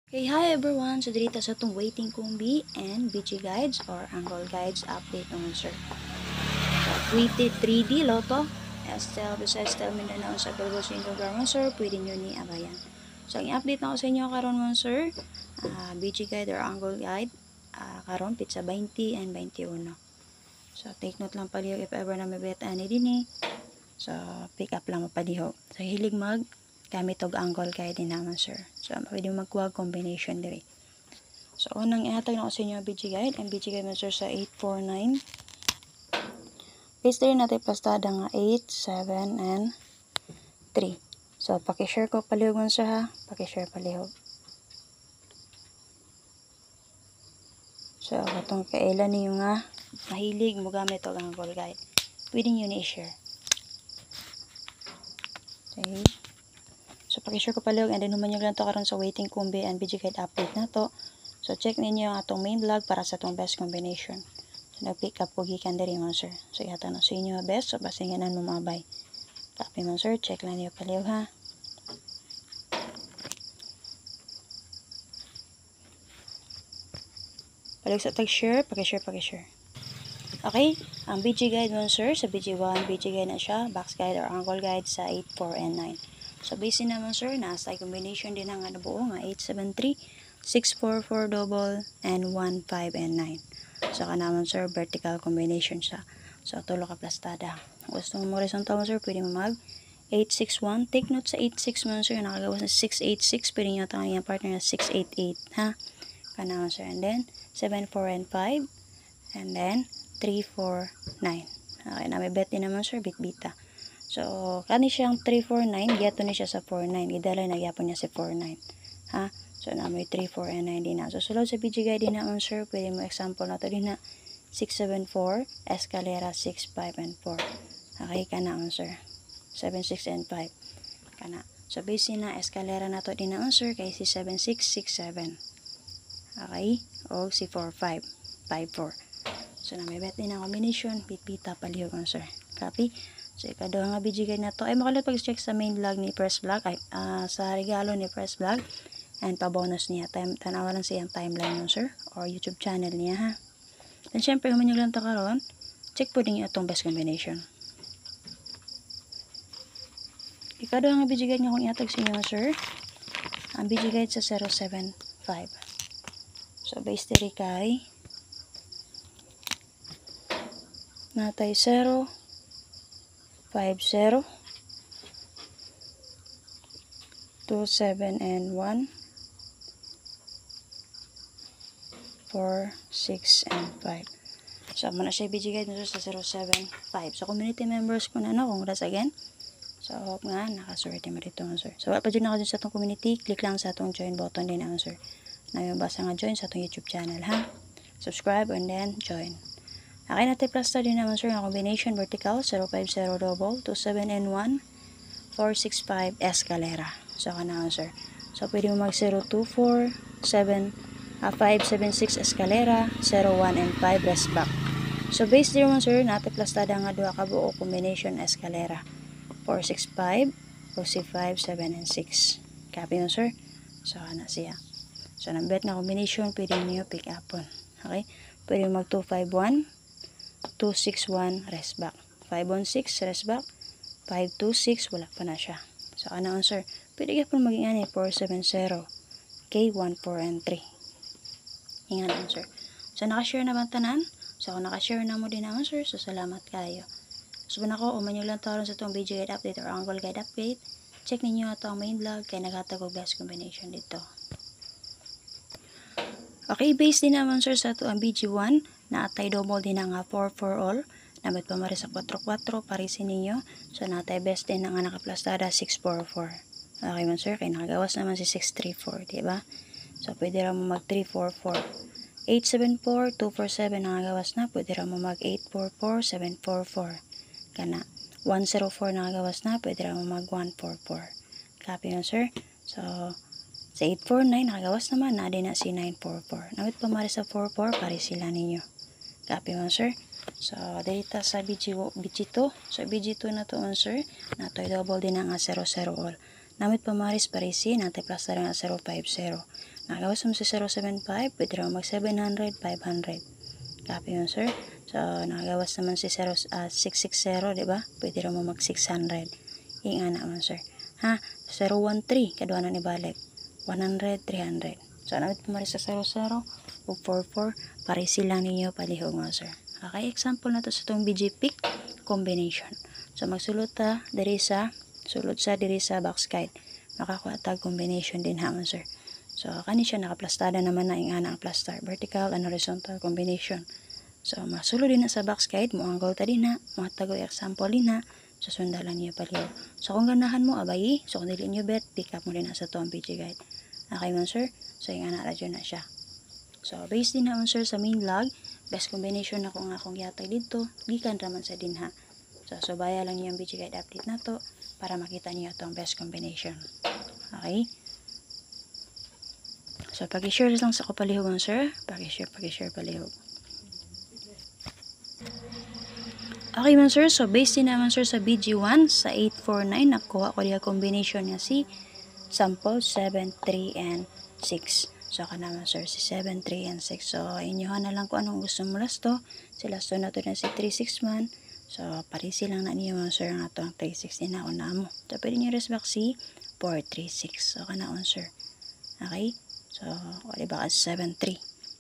Okay, hi everyone! So, dito sa itong waiting kumbi and BG guides or angle guides update naman sir. So, 3D Lotto, Estel, besides Estel Mindanao sa available sa inyong lugar sir, pwede nyo ni abayan. So, ang i-update na ko sa inyo karon man sir, BG guide or angle guide, karon pizza 20 and 21. So, take note lang paliho if ever na may bet ani din eh. So, pick up lang mapaliho. So, hilig mag gamit og angle guide din naman sir. So, pwede magkuha combination diri. So, unang ihatag na ko sa inyo BG guide. Ang BG guide sir sa 849. Base din natin pastada nga 8, 7, and 3. So, pakishare ko palihog sir ha. Pakishare palihog. So, katong kailan niyo nga mahilig mo gamit og angle guide. Pwede nyo ni i-share. Okay. So, pakishare ko palihog and then human nyo lang to karon sa waiting kumbi and BG guide update na to. So, check ninyo ang atong main vlog para sa atong best combination. So, nag-pick up ko gikan diri man sir. So, ihata na sa inyo best. So, basinganan mo mabay. Copy man sir. Check lang niyo palihog ha. Palihog sa tag-share. Pakishare. Okay. Ang BG guide man sir. Sa BG1, BG guide na siya. Box guide or angle guide sa 8, 4, and 9. So, base naman sir. Nasa combination din ang nabuo nga 873. 644 double and 1, 5, and 9. So, naman sir, vertical combination siya. So, tulo ka plastada. Gusto mo horizontal mo sir, pwede mo mag 861. Take note sa 86 sir, nakagawas na 686. Pwede nyo tanong yung partner na 688. Ha? Kanaman sir. And then, 7, 4, and 5. And then, 3, 4, 9. Okay, na may bet din naman sir, bit-bita. So, kani siyang 3, 4, 9. Giyato ni siya sa 4, 9. Idalay na gyapon niya si 4, 9. Ha? So, na may 3, 4, and 9 din na. So, sulod sa BG guide din na sir. Pwede mo example na ito din na 6, 7, 4, escalera 6, 5, and 4. Okay, kana sir. 7, 6, and 5. Kana. So, base na escalera na ito din na sir. Kay si 7, 6, 6, 7. Okay? O si 4, 5, 5, 4. So, na may bet din na combination. Bit-bita palihog sir. Copy? So, ikaduha nga BG guide na to. Ay, makalit pag-check sa main vlog ni Press Vlog. Ay, sa regalo ni Press Vlog. And pa-bonus niya. Tanawa lang siyang timeline sir. Or YouTube channel niya ha. Then, syempre, kung nyo lang ito karon, check po din yung itong best combination. Ikaduha nga BG guide nyo kung iatag sa inyo sir. Ang BG guide sa 075. So, base diri kay natay 0, 5, 0, 2, 7, and 1, 4, 6, and 5. So, muna siya BG guide nyo sa 075. So, community members ko na congrats again. So, hope nga, nakaswerte mo dito sir. So, wala pa dyan ako dyan sa itong community, click lang sa itong join button din sir. Na yung basa nga join sa itong YouTube channel ha. Subscribe and then join. Okay, natin plaster din naman sir, na combination vertical, 050 double, 27 and 1, 465 escalera. So, naman sir. So, pwede mo mag 024, 7, 576 escalera, 01 and 5 rest back. So, base din naman sir, natin plastada nga duha ka buo combination escalera. 4, 6, 5, OC 5, 7, and 6. Copy mo sir. So, na siya. So, ng bet na combination, pwede nyo pick up on. Okay? Pwede mag 2, 5, 1, 2, 6, 1, rest back. 5, 1, 6, rest back. 5, 2, 6, wala pa na siya. So, ano sir? Pwede ka po maging 4, 7, 0. K, 1, 4, and 3. Ingat sir. So, nakashare na bang tanan? So, kung nakashare na mo din sir, so salamat kayo. So, ako, umanyo lang taron sa itong BG guide update or angle guide update. Check ninyo ito ang main vlog kaya naghatag og best combination dito. Okay, base din naman sir sa ito ang BG1 na atay double din nga 4 for all. Namit pa mari sa 4-4 parisin ninyo. So, natay best din nga nakaplastada 6-4-4. Okay man sir, kaya nakagawas naman si 6-3-4, diba? So, pwede rin mo mag 3-4-4. 8-7-4, 2-4-7 nakagawas na. Pwede rin mo mag 8-4-4, 7-4-4. Kana 104 nakagawas na, pwede rin mo mag 144. Copy mo sir. So, sa 849 nakagawas naman, na din na si 944. Nawit pa mari sa 44, pare sila ninyo. Copy mo sir. So, dito sa BG2. So, BG2 na to sir. Natoy double din nga 00 all. Namit pa maris parisi, natay plus na nga 050. Nakagawas mo sa 075, pwede rin mag 700, 500. Copy yun, sir. So, nakagawas naman si 660, diba? Pwede rin mo mag 600. Inga naman, sir. Ha? 013, kaduha na ni balik. 100, 300. So, namit pumari sa 00 o 44, pare silang ninyo palihog nga, sir. Okay, example na to sa itong BG pick combination. So, magsulot ta diri sa box guide. Makakuha tag combination din hamon, sir. So, kani siya nakaplastada naman na ang plastar. Vertical and horizontal combination. So, masulod din na sa box guide. Mo angle ta din na. Mga tago example din na. So, sundalan niyo palihog. So, kung ganahan mo, abayi. So, kung dili niyo bet, pick up mo din na sa to ang BG guide. Okay man, sir? So, yung radyo na siya. So, based din naman, sir, sa main log, best combination na kung akong yatay dito, gikan raman sa din ha. So, subaya lang niyo ang BG guide update na to para makita niyo itong best combination. Okay? So, pag-share lang sa kapalihogan, sir. Pag-share palihog. Okay man, sir. So, based din naman, sir, sa BG1, sa 849, nakuha ko diya combination niya si sample 7, 3, and 6. So, ka naman, sir, si 7, 3, and 6. So, inyohan na lang kung anong gusto mo lasto. Si lasto na to na si 3, 6 man. So, parisi lang na niyo, sir, nga to ang 3, 6 din na una mo. So, pwede nyo resback si 4, 3, 6. So, ka naman, sir. Okay? So, diba ka 7, 3.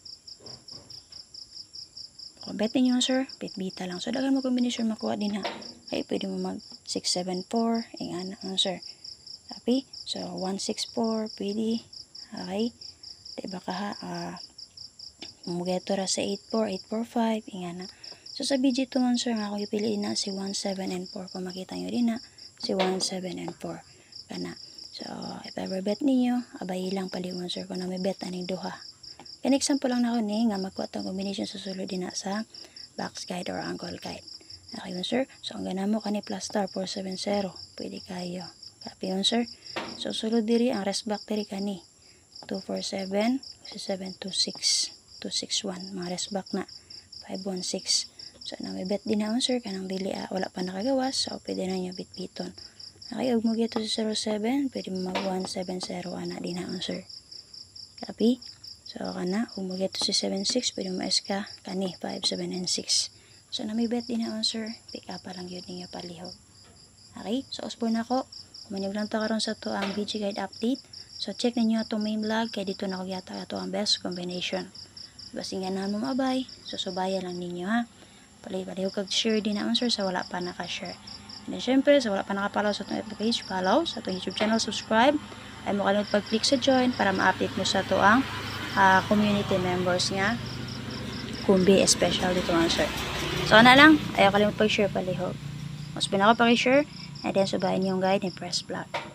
Kung bet ninyo, sir, bit-bita lang. So, dagan mo combination makuha din ha. Okay, pwede mo mag 6, 7, 4. Ingan naman, sir. Okay? So, 1, 6, 4. Pwede. Okay? Diba ka ha? Mugeto ra sa 8, 4, 8, 4, 5. Ingan na. So, sa BG2 man, sir, nga ako ipiliin na si 1, 7, and 4. Kung makita nyo din na, si 1, 7, and 4. Kana. So, if ever bet ninyo, abay lang paliwon, sir, kung na may bet aning duha. Kan example lang na ako ni, nga magkuha itong combination sa sulod din na sa box guide or angle guide. Okay yun, sir? So, ang gana mo kani plus star 470. Pwede kayo. Copy yun, sir? So, sulod diri, ang rest back diri kani. 247, 726, 261. Mga rest back na. 516. So, na may bet din naman, sir, kanang dili wala pa nakagawas. So, pwede na nyo bit-biton. Okay, huwag mo gito sa 07, pwede mo mag 170 ana din naman, sir. Copy? So, kana, kung mag-get to si 7.6, pwede mo ka kani, 5, 7, and 6. So, na may bet din naman, sir. Pick up pa lang yun ninyo palihog. Okay? So, usborn ako. Kumanyog lang to karon sa to ang BG guide update. So, check ninyo itong main vlog. Kaya dito na ko yata ito ang best combination. Basing ganahan mo mabay. So, subaya lang ninyo, ha? Palihog kag share din naman, sir, sa wala pa naka-share. And then, syempre, sa wala pa nakapalaw sa itong page, follow. Sa itong YouTube channel, subscribe. Ay mo kalimut pag-click sa join para ma-update mo sa to ang community members nga kumbi special dito nga, sir. So na lang, ayaw kalimut pag-share palihog. Mas pinaka pag-share and then subayin yung guide ni Press Vlog.